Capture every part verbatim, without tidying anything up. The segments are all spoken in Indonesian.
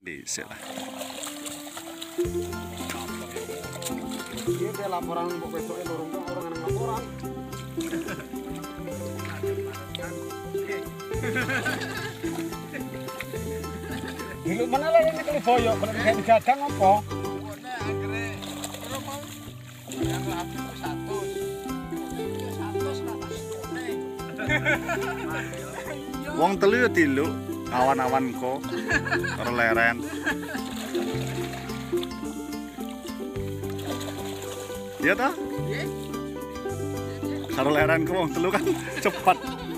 Bisa lah. Dia laporan mbok besok itu orang orang yang laporan. Dulu mana lah ini kalau boyo, kalau kayak digadang apa? Wong telu tilu awan-awan ko karo leren. Iya toh? Karo leren ko wong telu kan cepat.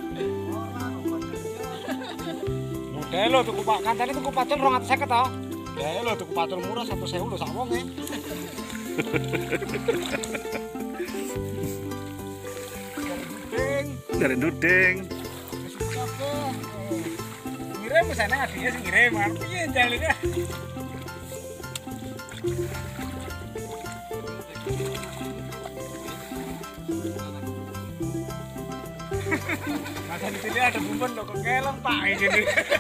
Model lo tuku Pak kantane tuku pacul dua ratus lima puluh toh. Ya lo tuku pacul murah satu ribu lho sak wonge. Dari duding. Ngirim sana adiknya sing ngirim, piye jaline. Masa di sini ada bumbon loh, kok keleng Pak gini.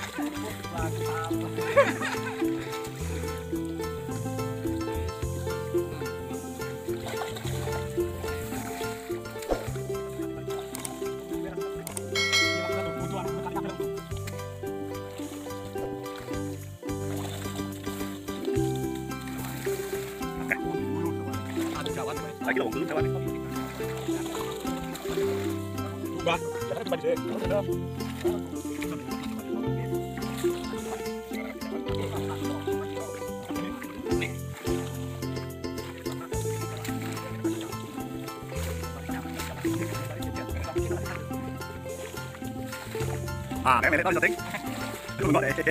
Lagi dong, belum kawan. Ubah, jangan coba deh. Ah, cái này nó tính. Không gọi đấy.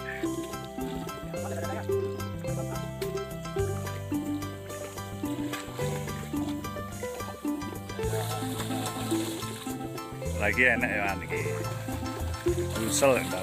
Lagi enak ya ini. Rusel entar.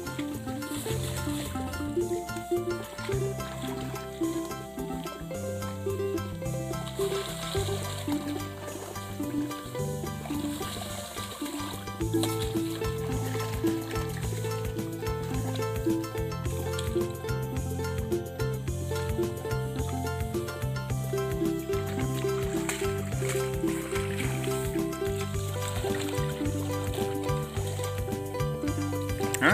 Hah?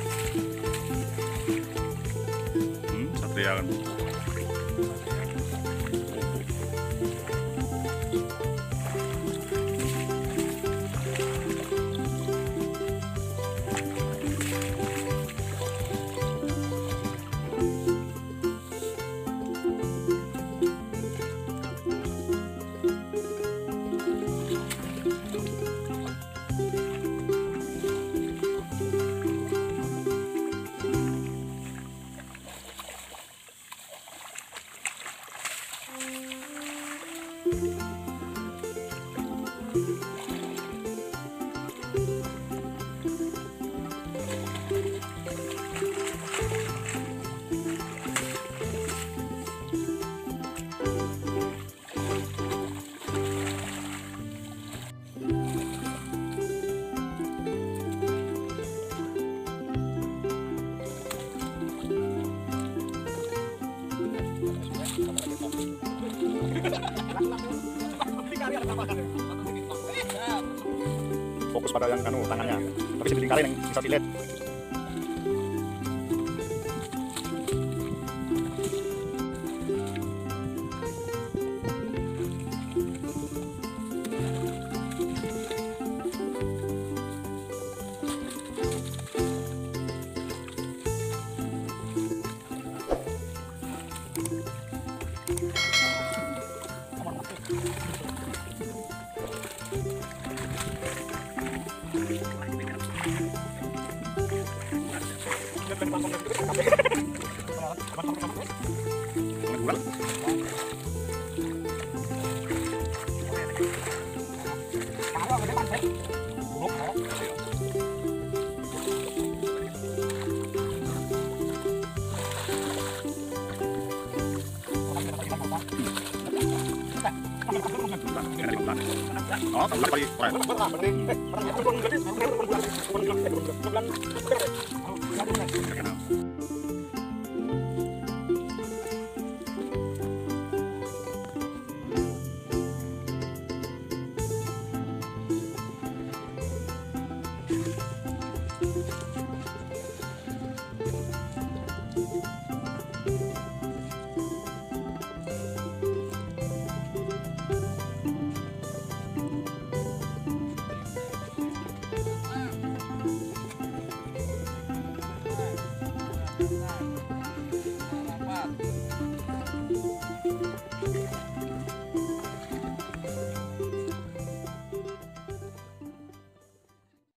Hmm, satria kan. Fokus pada yang kanu tangannya, tapi bisa ditinggalin yang bisa dilihat. Oh, tak lagi.